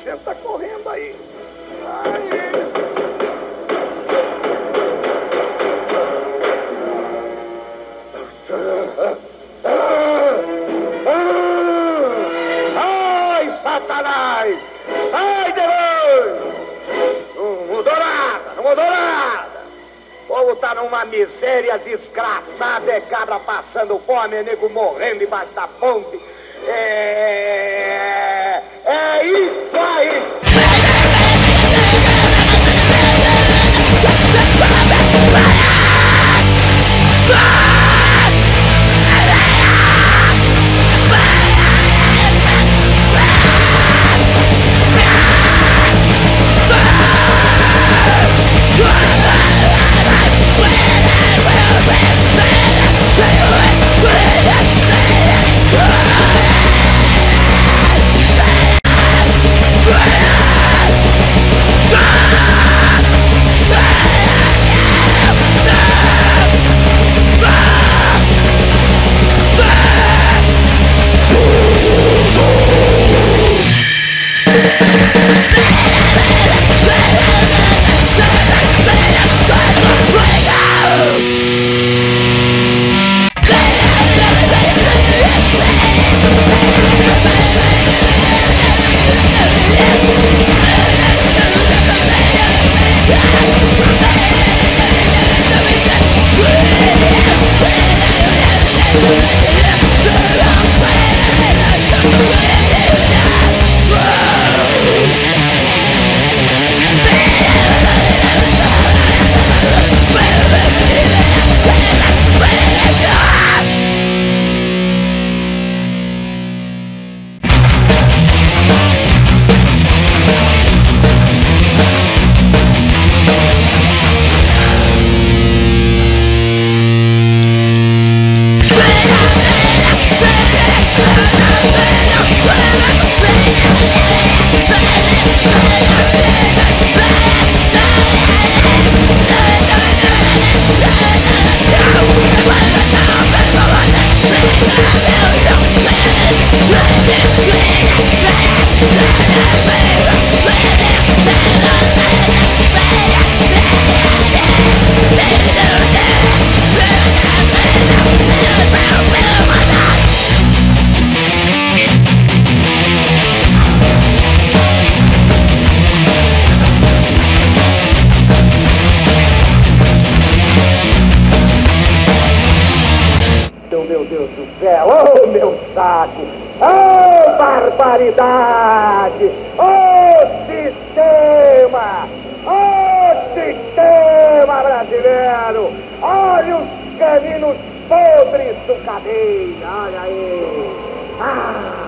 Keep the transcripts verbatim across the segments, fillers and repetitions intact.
gente tá correndo aí. Aí. Ai, Satanás! Sai de longe! Não mudou nada, não mudou nada! O povo tá numa miséria desgraçada, é cabra passando fome, é nego morrendo embaixo da ponte. É... é isso aí! Meu Deus do céu, oh meu saco, oh barbaridade, oh sistema, oh sistema brasileiro, olha os caninos podres do cadeia, olha aí, ah!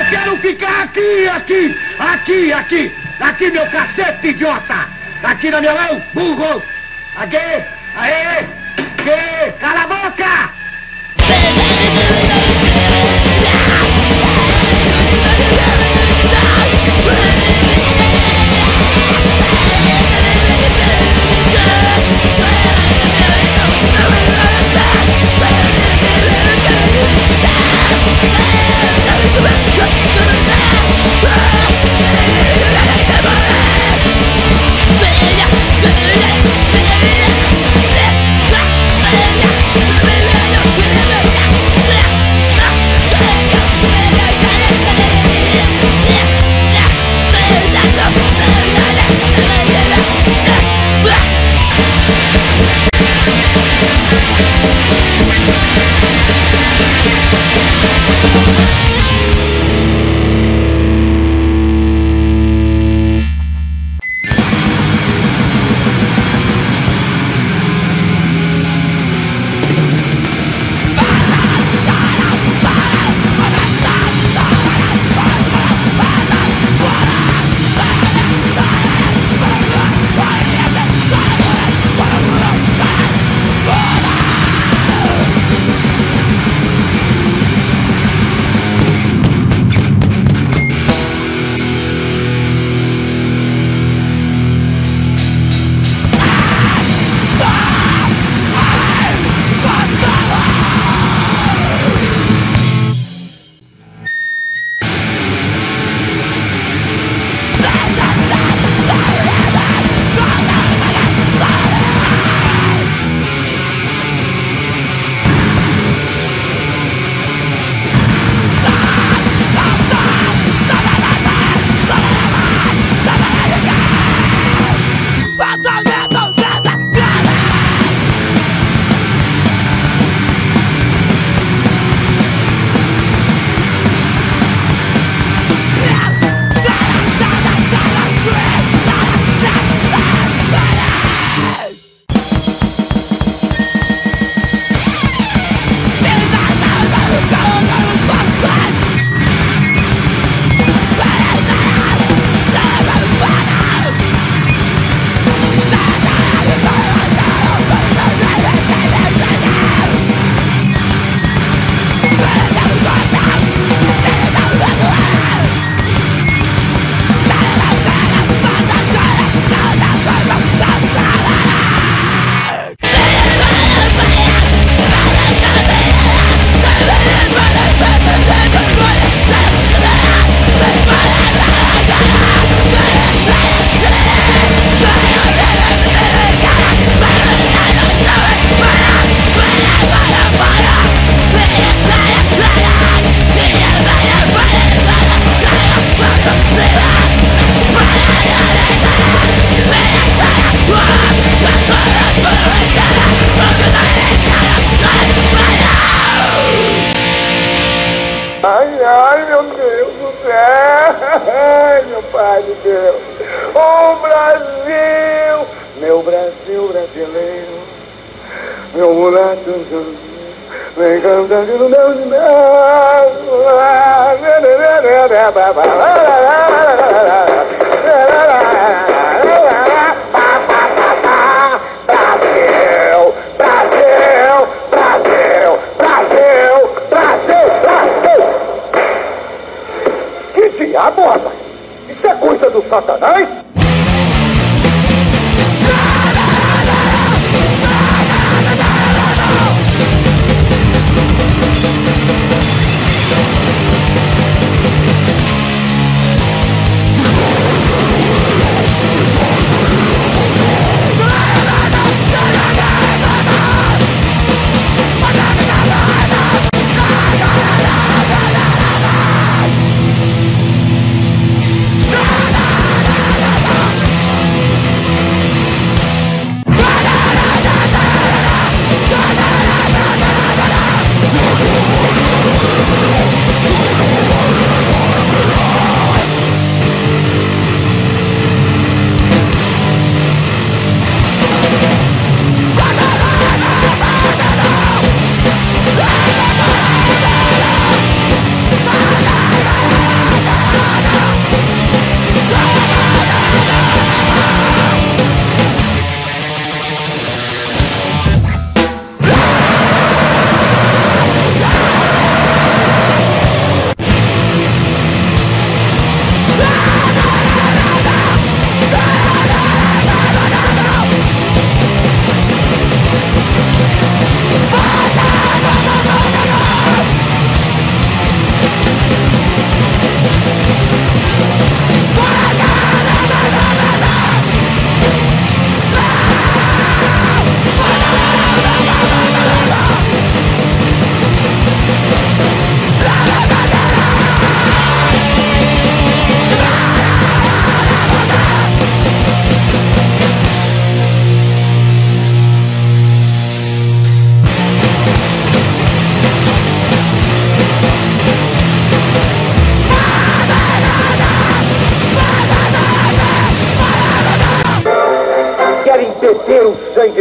quero ficar aqui, aqui, aqui, aqui, aqui, meu cacete, idiota! Aqui na minha mão, burro! Aqui, aê, aqui, cala a boca! Ai, ai, meu Deus do céu! Ai, meu Pai de Deus! Oh, Brasil! Meu Brasil brasileiro! Meu mulato, vem cantar no meu Brasil! Brasil! Brasil! Brasil! Brasil! Brasil! Que diabo, rapaz? Isso é coisa do Satanás?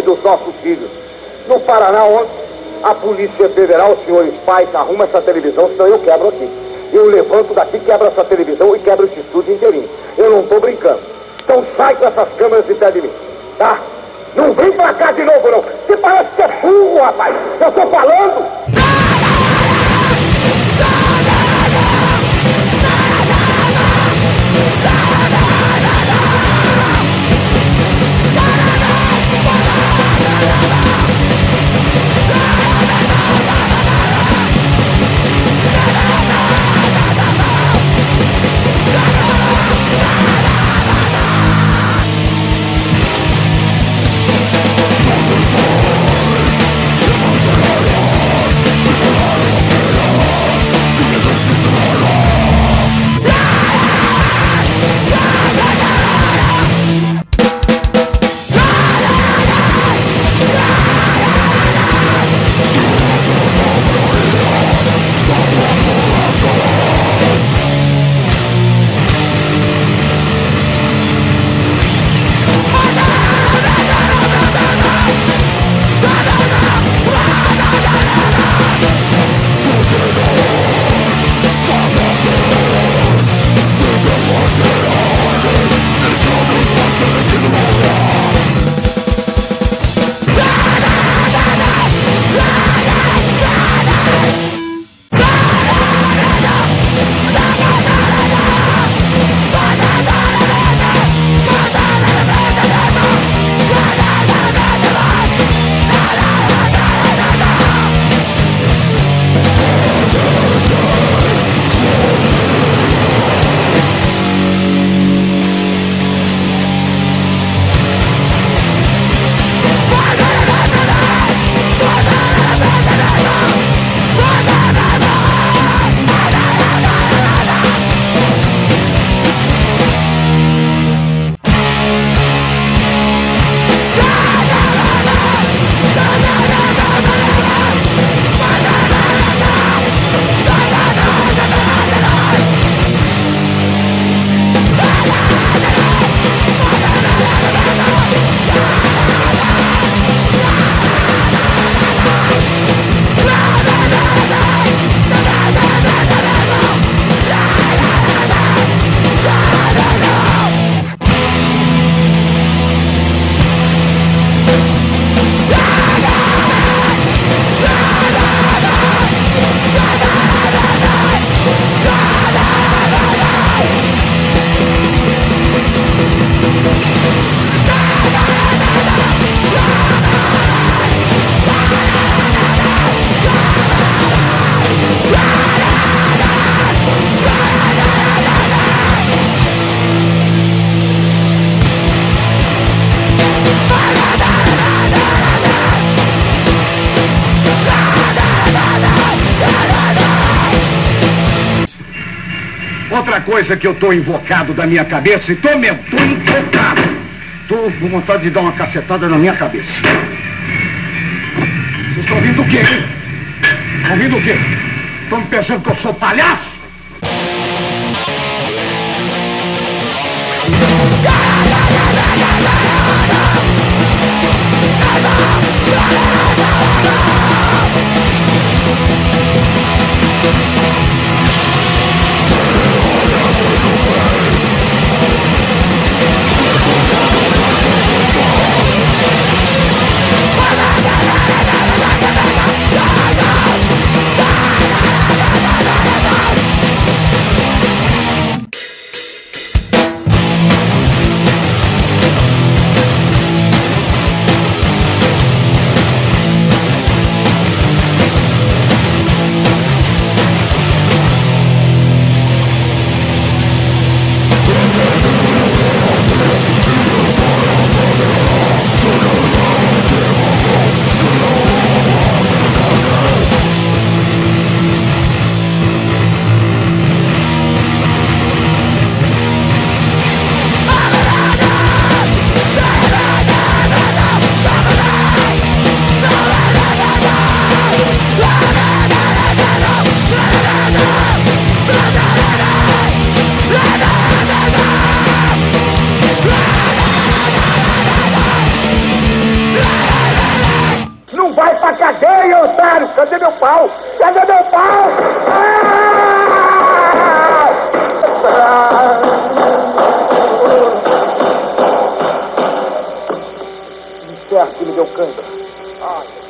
dos nossos filhos. No Paraná, ontem, a Polícia Federal, os senhores pais, arruma essa televisão, senão eu quebro aqui. Eu levanto daqui, quebro essa televisão e quebro esse estúdio inteirinho. Eu não tô brincando. Então sai com essas câmeras de pé de mim, tá? Não vem pra cá de novo, não. Você parece que é burro, rapaz. Eu tô falando. Outra coisa que eu tô invocado da minha cabeça, e tô mesmo, tô invocado. Tô com vontade de dar uma cacetada na minha cabeça. Vocês estão ouvindo o quê, hein? Estão ouvindo o quê? Estão pensando que eu sou palhaço? otário? Cadê meu pau? Cadê meu pau? Ah! Certo, me deu cãibra. Ai,